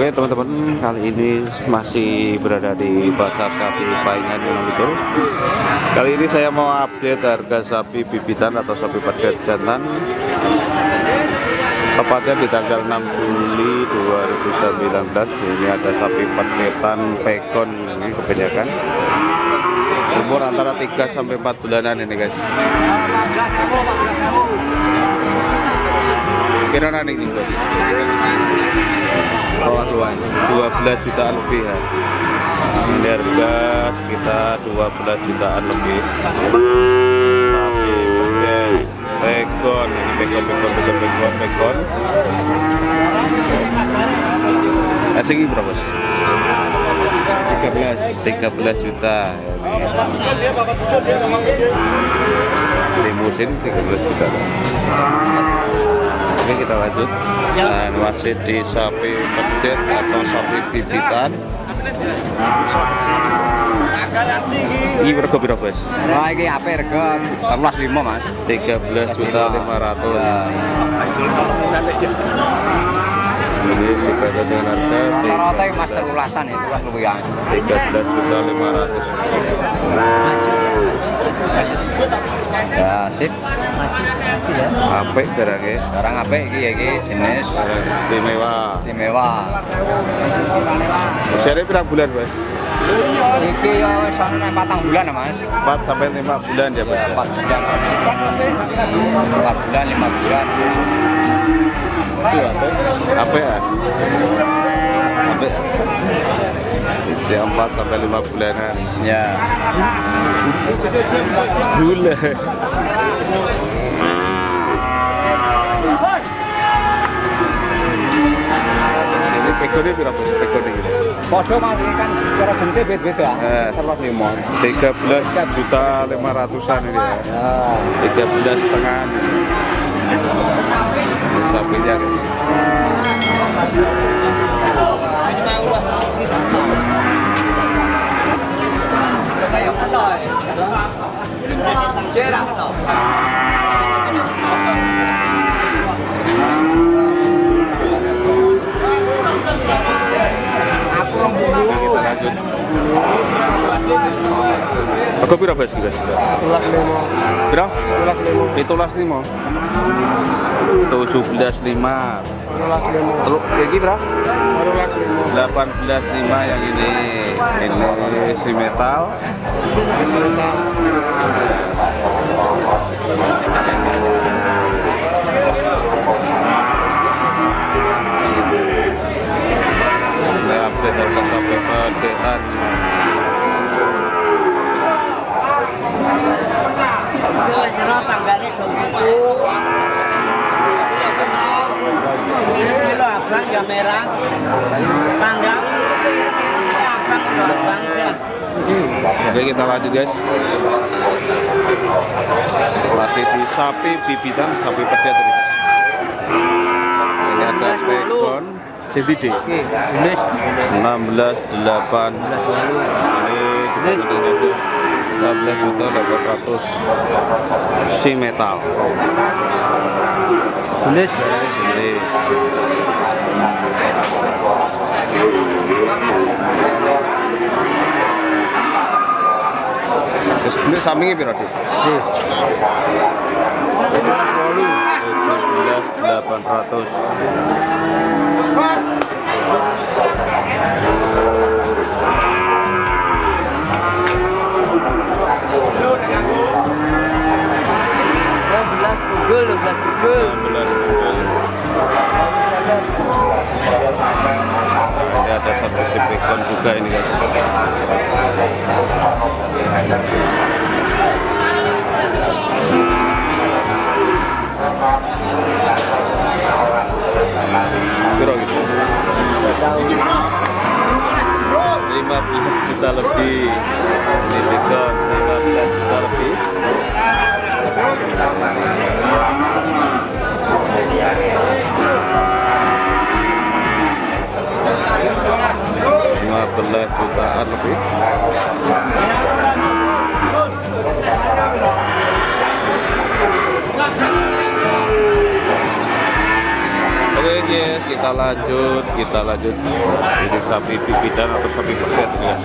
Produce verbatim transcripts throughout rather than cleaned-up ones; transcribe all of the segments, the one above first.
Oke teman-teman, kali ini masih berada di pasar sapi Paingan memang betul. Kali ini saya mau update harga sapi bibitan atau sapi padat jantan, tepatnya di tanggal enam Juli dua ribu sembilan belas. Ini ada sapi padetan pekon ini kebanyakan, umur antara tiga sampai empat bulanan ini guys. Kira nanti nih guys, dua belas jutaan lebih ya. Ini harga sekitar dua belas jutaan lebih. Sapi padat pekon, ini pekon pekon pekon pekon pekon. Asing berapa bos? tiga belas juta. Limusin tiga belas juta. Oke, kita lanjut. Dan masih di sapi padat atau sapi bibitan. Ini berapa berapa bos? Wah, ini apa harga? tiga belas lima mas. tiga belas juta lima ratus. Ini juga ada dengan harga Rata-rata yang master ulasan itu kan lebih yang tiga belas juta lima ratus. ya sip. Apik barangnya. Barang apa ini ya ini jenis Barang istimewa. istimewa. Usianya berapa bulan bos? Iki ya sampai patang bulan ya mas. empat sampai lima bulan ya bos. empat bulan. empat bulan, lima bulan. Apa ya? Apa? Usia empat sampai lima bulanan. Ya. Gula. Sini pekonnya berapa? Pekonnya gitu. Podo mas ini kan cara jenisnya beda-beda. Eh, Terus lima. tiga belas juta lima ratusan ini ya. Ya. tiga belas setengah. Ini sapinya guys. Kita lanjut. Aku berapa sih guys? Tulas lima. Berapa? Tulas lima. Itulah lima. Tujuh belas lima. Tulas lima. Terus kayak berapa? Tulas lima. Delapan belas lima yang ini. Ini si metal. Saya update harga sampai padean. Ini lo abang ya merah, tanggal abang lo abang ya. Oke, kita lanjut guys. Masih di sapi bibitan, sapi padat tadi guys. Ini ada pekon C B D enam belas delapan. Ini enam belas juta delapan ratus si metal. Jenis Jenis. Terus ini sampingnya berapa sih? tujuh belas delapan ratus. enam belas pukul, enam belas pukul. enam belas bulan. Ini ada satu si pekon juga ini guys. Kira gitu. lima belas juta lebih. Ini pekon lima belas juta lebih. lima belas jutaan lebih. Oke guys, guys, kita lanjut, kita lanjut. Ini sapi pipitan atau sapi pedet guys.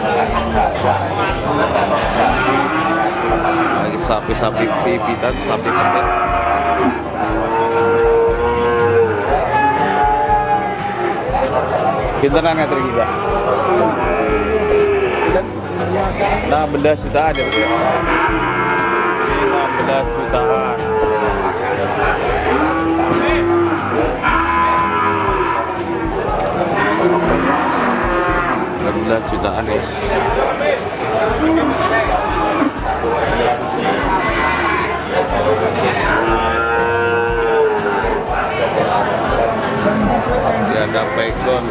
Lagi sapi-sapi pipitan, sapi pedet. Pinteran nggak tergila? enam belas jutaan ya bro. enam belas jutaan. enam belas jutaan guys. Dia ada pegon.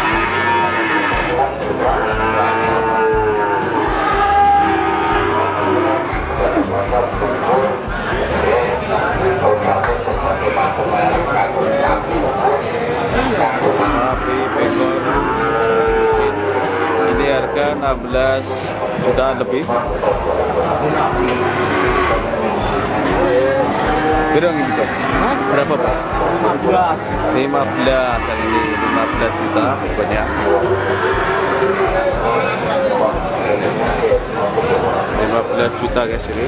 Sapi pegon ini harga enam belas jutaan lebih. Berapa ini Pak? Berapa Pak? lima belas. lima belas yang ini lima belas juta pokoknya. lima belas juta guys ini.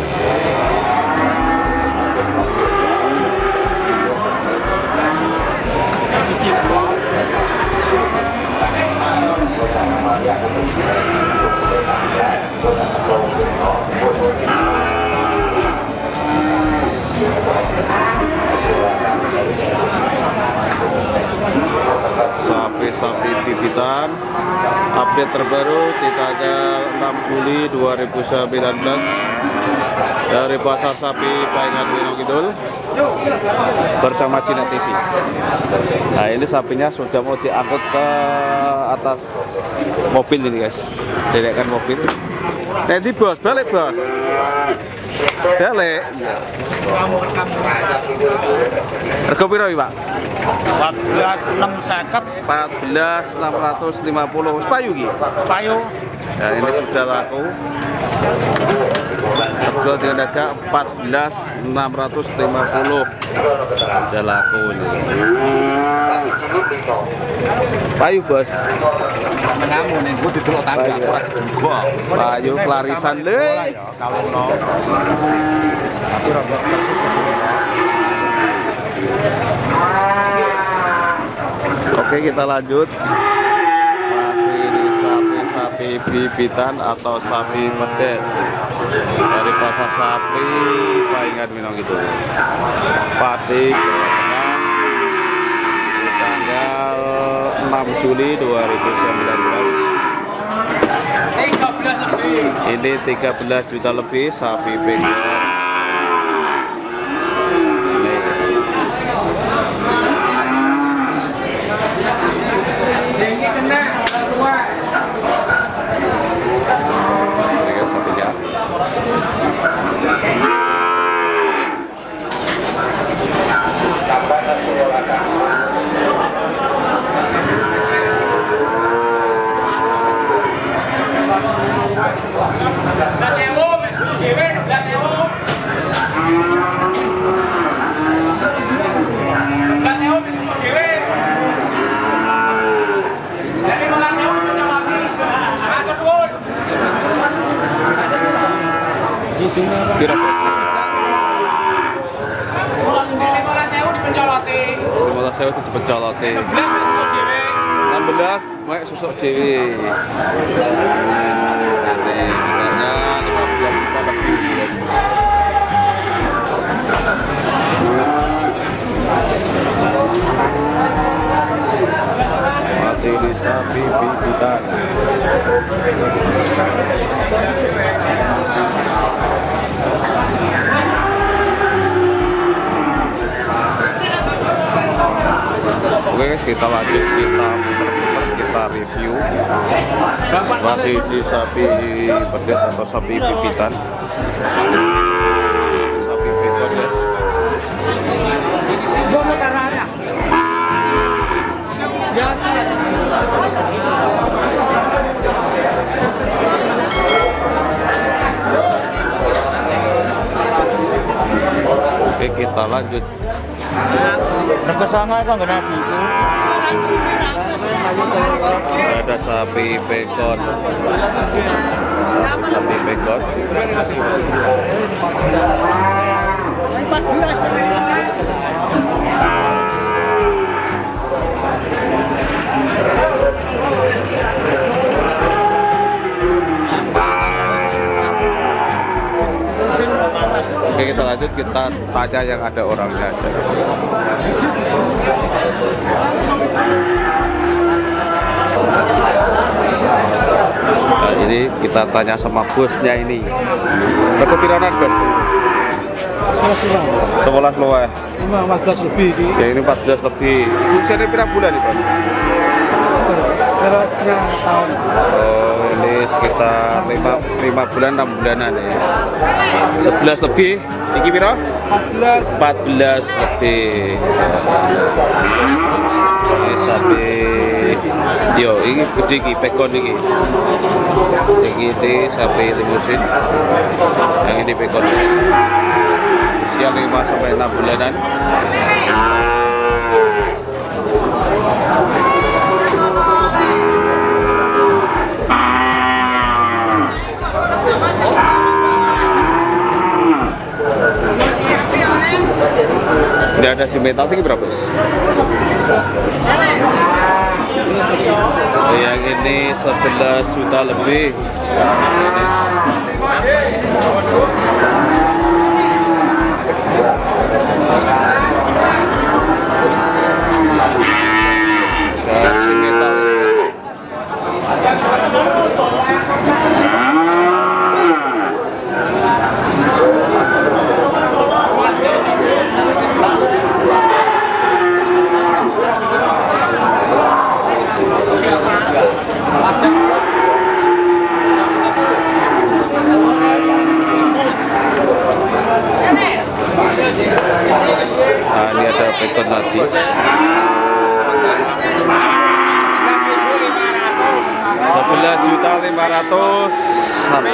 Sapi-sapi pipitan update terbaru di tanggal enam Juli dua ribu sembilan belas dari Pasar Sapi Paingan Gunung Kidul bersama Cina T V. Nah ini sapinya sudah mau diangkut ke atas mobil ini guys, derekan mobil. Nanti bos, balik bos, balik. Harga piro Pak? empat belas enam seket. empat belas enam ratus lima puluh. Payu ki? Payu. Nah ini sudah laku. Terjual dengan harga empat belas enam ratus lima puluh. Sudah laku ini. Payu bos. Mengamun ini gue didelok tangga ora dibuka. Payu kelarisan le. Kalau no. Tapi ora bersih. Oke kita lanjut. Masih ini sapi-sapi bibitan atau sapi pedet dari Pasar Sapi Paingan Minong itu. Pati tanggal enam Juli dua ribu sembilan belas. tiga belas lebih. Ini tiga belas juta lebih sapi pedet. Kira lima belas ribu dipencoloti. lima belas ribu dipencoloti. enam belas mek susuk dhewe. Nanti harganya lima belas juta lebih guys. Masih di sapi bibitan. Oke guys, kita lanjut, kita putar-putar, kita review. Masih di sapi pedet atau sapi bibitan. Sapi bibitan guys. Oke kita lanjut. Rekesanga kan nggak itu. Ada sapi pekon. Sapi pekon. Oke, kita lanjut, kita tanya yang ada orangnya aja. Nah, ini kita tanya sama bosnya ini. Berapa pironan bos? sebelas loa. empat belas lebih di. Ya ini empat belas lebih. Usianya berapa bulan nih bos? Setengah tahun. Oh, ini sekitar lima bulan enam bulanan ya. sebelas lebih. Iki piro? empat belas lebih. Ini sapi. Yo, ini gede iki pekon iki. Iki ini sapi limusin. Yang ini pekon. Usia lima sampai enam bulanan. Tidak ada simental sih berapa bos? Yang ini sebelas juta lebih. Kasih metal ini. Nah, ini ada pekon lagi. sebelas juta lima ratus sapi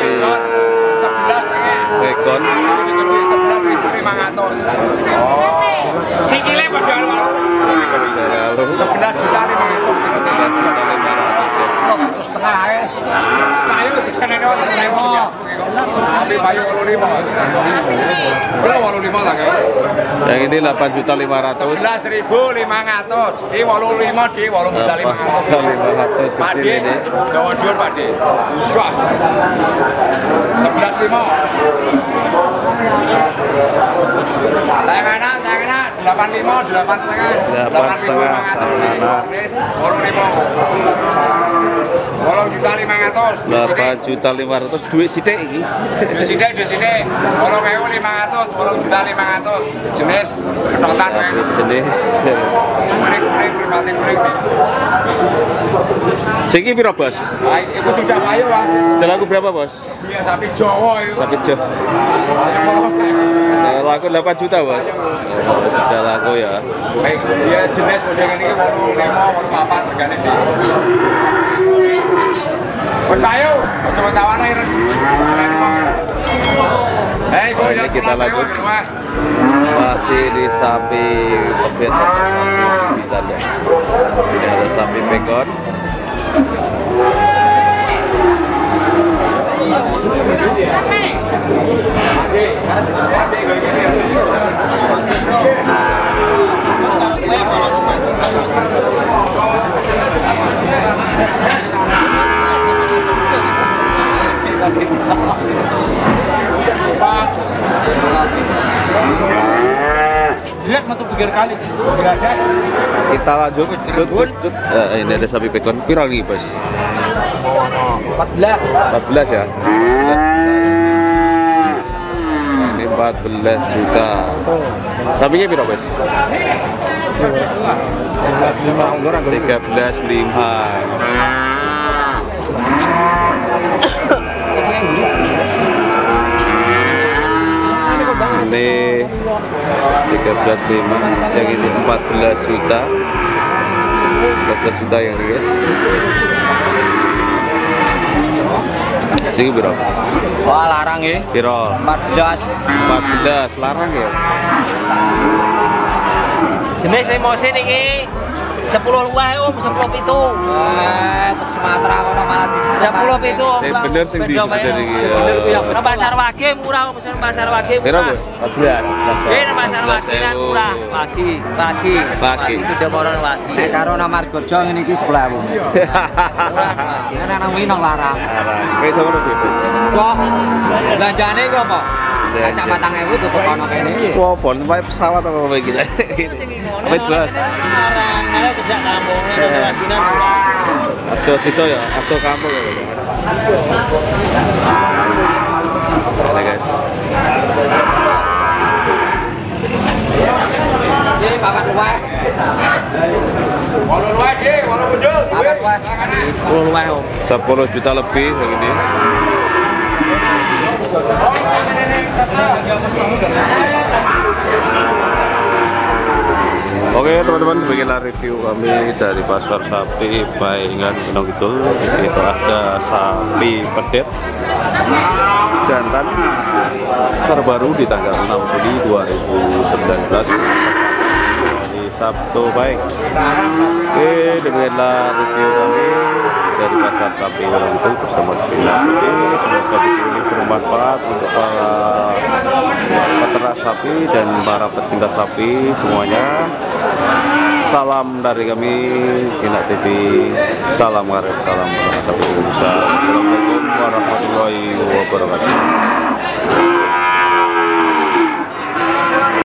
pekon. sebelas ribu lima ratus. Oh. Sikile padha karo sebelas juta lima ratus. sebelas juta lima ratus. Setengah ae. Ayo diseneni wonten lima. Tapi bayu wolu lima. Berapa wolu lima lah kae? Yang ini delapan juta lima ratus. sebelas ribu lima ratus. Iki wolu lima di wolu juta lima ratus. lima ratus kecil ini. Jawa Dur Pak De. Gas. sebelas lima. Saya kena, saya kena delapan lima, delapan setengah. delapan setengah. Wolu lima. Wolu juta lima ratus. delapan juta lima ratus duit sithik iki. Duit sithik, duit sithik. Wolu ewu lima ratus, wolu juta lima ratus. Jenis ketotan wes. Jenis. Kuning kuning kuning kuning. Siki piro bos? Nah, itu sudah payu mas. Sudah laku berapa bos? Iya sapi Jawa itu. Sapi Jawa. Nah, laku delapan juta bos. Oh, sudah laku ya. Baik, dia jenis model ini wolu lima, wolu papat tergantung di. Wes payu, coba tawana ireng. Hei, gue Ini kita lanjut. Masih di sapi pebet. Kita lihat. Ini ada sapi pekon. Lihat metu tiga kali. Kita lanjut. lanjut. Eh, ini ada sapi pekon. Piro nih bos? empat belas. empat belas ya. Ini empat belas juta. Sapinya piro bos? tiga belas lima. Ini tiga belas lima, yang ini empat belas juta. empat belas juta yang ini guys. Sini berapa? Wah, larang ya. Piro? empat belas. empat belas larang ya. Jenis emosi niki sepuluh luwih om, sepuluh pitu. Eh, tek Sumatera kono malah di Sepuluh pitu om. Sing bener sing di sebenarnya iki. Bener ku yang Nang pasar wage murah om, pesen pasar wage Piro, murah. Bu? empat belas. Eh, nang pasar wage kan murah. Pagi, pagi. Pagi. Sudah moron pagi. Nek karo nang Margojo ngene iki sepuluh ribu. Nek nang winong larang. Kayak sama bebas. Kok belanjane kok apa? Kaca patang ewu tutup kono kene. Wah, bon wae pesawat apa kayak gitu. Apa itu, Bos? Larang, ada kerja kampung, ada laginan murah. Atau desa ya, atau kampung ya. Oke, guys. Ini papat luwih. Walau luar deh, walau muncul. Papat luwih. sepuluh luwih om. sepuluh juta lebih kayak gini. Oke teman-teman, beginilah review kami dari pasar sapi Baingan Gunung Kidul. Itu ada sapi pedet jantan terbaru di tanggal enam Juli dua ribu sembilan belas di Sabtu Baik. Oke, demikianlah review kami dari pasar sapi Gunung Kidul bersama Villa. Oke, semoga video ini bermanfaat untuk para peternak sapi dan para pecinta sapi semuanya. Salam dari kami Jinak T V. Salam karet, salam peternak sapi Indonesia. Assalamualaikum warahmatullahi wabarakatuh.